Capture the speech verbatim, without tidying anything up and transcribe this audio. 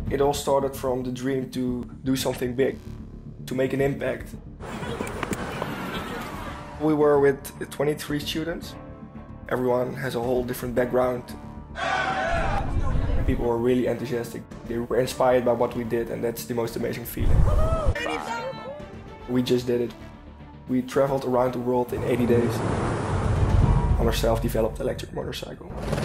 It all started from the dream to do something big, to make an impact. We were with twenty-three students. Everyone has a whole different background. People were really enthusiastic. They were inspired by what we did, and that's the most amazing feeling. We just did it. We traveled around the world in eighty days on our self-developed electric motorcycle.